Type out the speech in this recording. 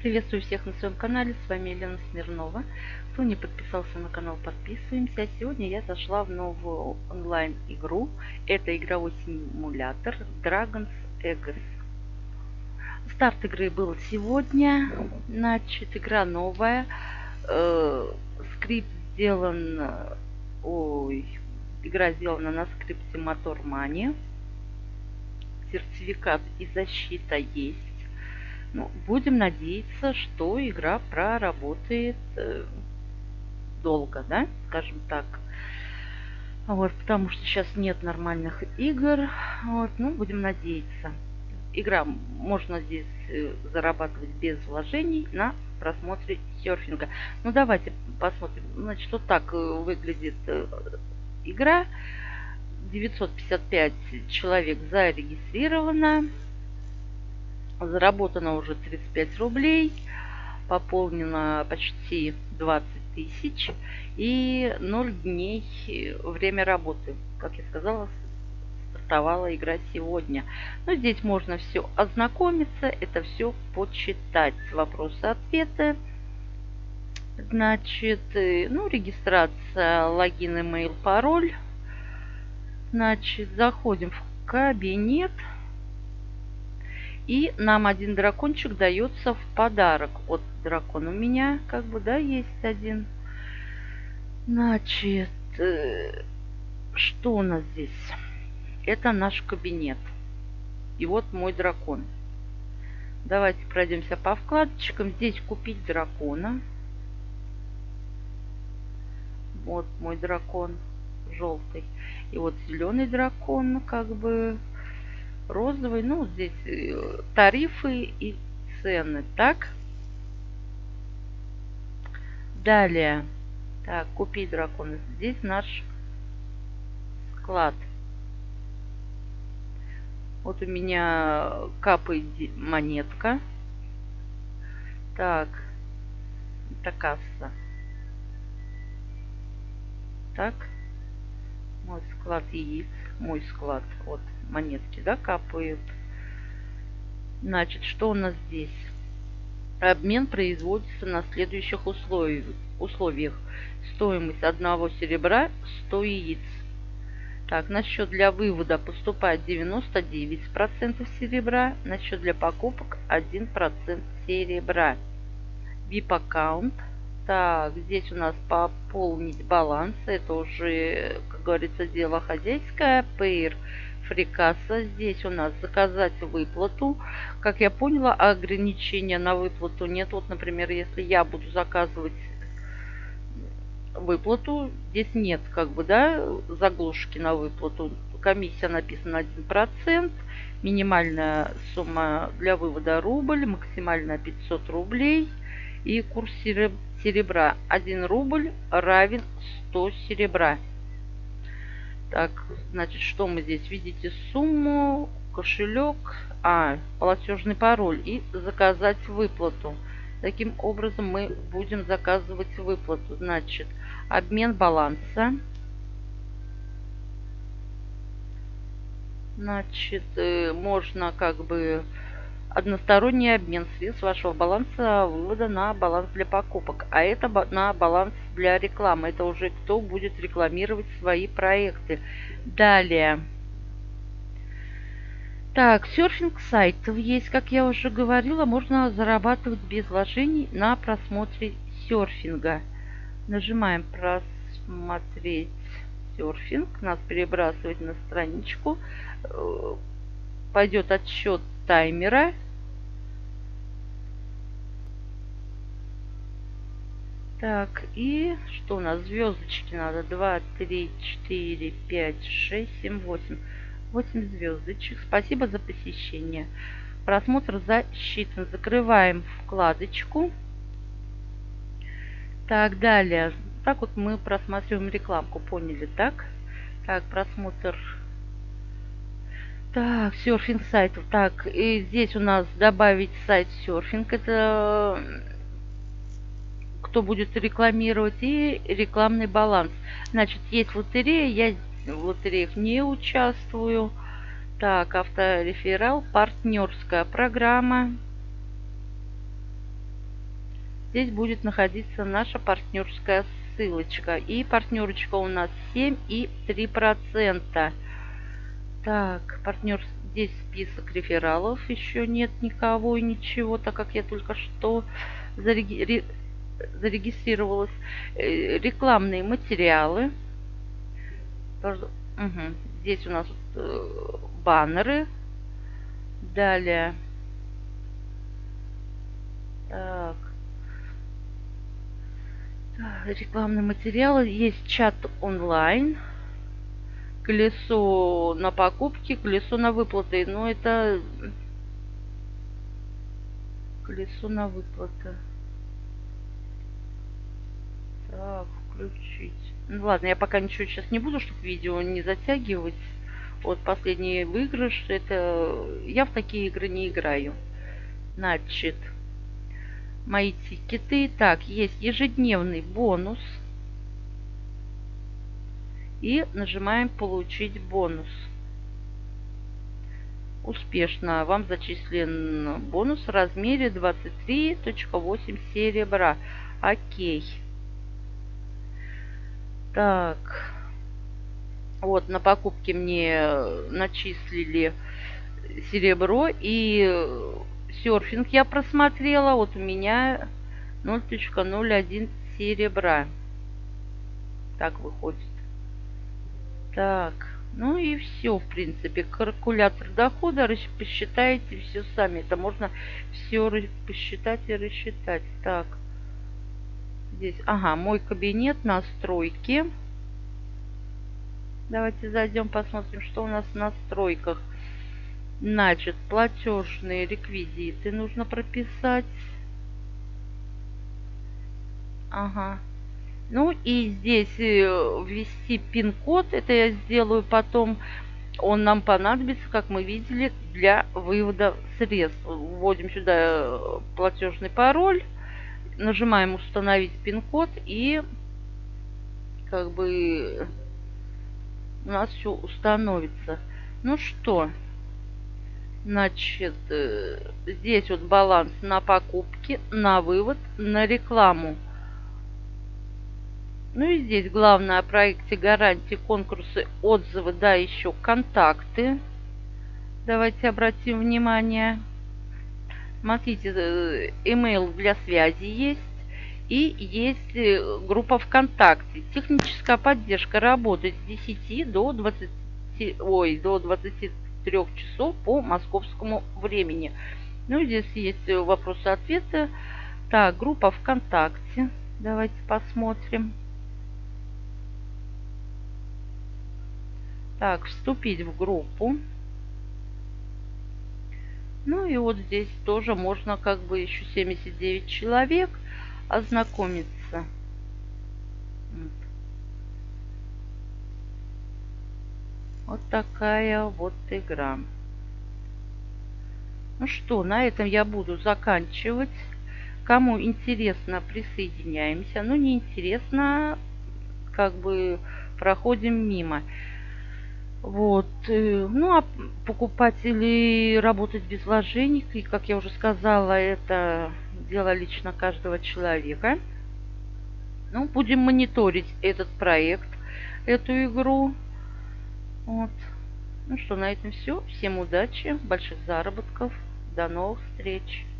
Приветствую всех на своем канале, с вами Елена Смирнова. Кто не подписался на канал, подписываемся. Сегодня я зашла в новую онлайн-игру. Это игровой симулятор Dragon's Eggs. Старт игры был сегодня. Значит, игра новая. Скрипт сделан... Игра сделана на скрипте Motor Money. Сертификат и защита есть. Ну, будем надеяться, что игра проработает долго, да, скажем так. Вот, потому что сейчас нет нормальных игр. Вот, ну, будем надеяться. Игра, можно здесь зарабатывать без вложений на просмотре серфинга. Ну, давайте посмотрим. Значит, вот так выглядит игра. 955 человек зарегистрировано. Заработано уже 35 рублей, пополнено почти 20 тысяч и 0 дней время работы. Как я сказала, стартовала игра сегодня. Но здесь можно все ознакомиться, это все почитать. Вопросы-ответы. Значит, ну, регистрация, логин, имейл, пароль. Значит, заходим в кабинет. И нам один дракончик дается в подарок. Вот дракон у меня, как бы, да, есть один. Значит, что у нас здесь? Это наш кабинет. И вот мой дракон. Давайте пройдемся по вкладочкам. Здесь купить дракона. Вот мой дракон желтый. И вот зеленый дракон, как бы... розовый, ну, здесь тарифы и цены, так. Далее, так, купить дракона. Здесь наш склад. Вот у меня капает монетка. Так, это касса. Так, мой склад яиц, мой склад, вот монетки, да, капают. Значит, что у нас здесь? Обмен производится на следующих условиях. Стоимость одного серебра 100 яиц. Так, на счет для вывода поступает 99% серебра, на счет для покупок 1% серебра. VIP аккаунт. Так, здесь у нас пополнить баланс. Это уже, как говорится, дело хозяйское. Payer фрикаса. Здесь у нас заказать выплату. Как я поняла, ограничения на выплату нет. Вот, например, если я буду заказывать выплату, здесь нет, как бы, да, заглушки на выплату. Комиссия написана 1%. Минимальная сумма для вывода рубль, максимальная 500 рублей. И курс серебра 1 рубль равен 100 серебра. Так, значит, что мы здесь? Видите сумму, кошелек, платежный пароль и заказать выплату. Таким образом мы будем заказывать выплату. Значит, обмен баланса. Значит, можно как бы односторонний обмен средств вашего баланса вывода на баланс для покупок. А это на баланс для рекламы. Это уже кто будет рекламировать свои проекты. Далее. Так, серфинг сайтов есть, как я уже говорила, можно зарабатывать без вложений на просмотре серфинга. Нажимаем просмотреть серфинг, нас перебрасывает на страничку. Пойдет отсчет таймера. Так, и что у нас? Звездочки надо. 2, 3, 4, 5, 6, 7, 8. 8 звездочек. Спасибо за посещение. Просмотр засчитан. Закрываем вкладочку. Так, далее. Так вот мы просматриваем рекламку. Поняли, так? Так, просмотр. Так, серфинг сайтов. Так, и здесь у нас добавить сайт серфинг. Это кто будет рекламировать, и рекламный баланс. Значит, есть лотерея, я в лотереях не участвую. Так, автореферал, партнерская программа. здесь будет находиться наша партнерская ссылочка. И партнерочка у нас 7,3%. Так, партнер, здесь список рефералов. Еще нет никого и ничего, так как я только что зарегистрировалась. Рекламные материалы. Угу. Здесь у нас баннеры. Далее. Так. Рекламные материалы. Есть чат онлайн. Колесо на покупки, колесо на выплаты. Но это колесо на выплаты. Так, включить. Ну ладно, я пока ничего сейчас не буду, чтобы видео не затягивать. Вот последний выигрыш. Это я в такие игры не играю. Значит, мои тикеты. Так, есть ежедневный бонус. И нажимаем «Получить бонус». Успешно вам зачислен бонус в размере 23.8 серебра. Окей. Так. Вот, на покупки мне начислили серебро. И серфинг я просмотрела. Вот у меня 0.01 серебра. Так выходит. Так, ну и все, в принципе. Калькулятор дохода, посчитаете все сами. Это можно все посчитать и рассчитать. Так, здесь, ага, мой кабинет, настройки. Давайте зайдем, посмотрим, что у нас в настройках. Значит, платежные реквизиты нужно прописать. Ага. Ну и здесь ввести пин-код. Это я сделаю потом. Он нам понадобится, как мы видели, для вывода средств. Вводим сюда платежный пароль. Нажимаем «Установить пин-код». И как бы у нас все установится. Ну что, значит, здесь вот баланс на покупки, на вывод, на рекламу. Ну и здесь главное о проекте, гарантии, конкурсы, отзывы, да, еще контакты. Давайте обратим внимание. Смотрите, email для связи есть. И есть группа ВКонтакте. Техническая поддержка работает с 10 до 23 часов по московскому времени. Ну и здесь есть вопросы-ответы. Так, группа ВКонтакте. Давайте посмотрим. Так, вступить в группу. Ну и вот здесь тоже можно как бы еще 79 человек ознакомиться. Вот такая вот игра. Ну что, на этом я буду заканчивать. Кому интересно, присоединяемся. Ну, не интересно, как бы проходим мимо. Вот. Ну, а покупать или работать без вложений, и, как я уже сказала, это дело лично каждого человека. Ну, будем мониторить этот проект, эту игру. Вот. Ну что, на этом все. Всем удачи, больших заработков. До новых встреч.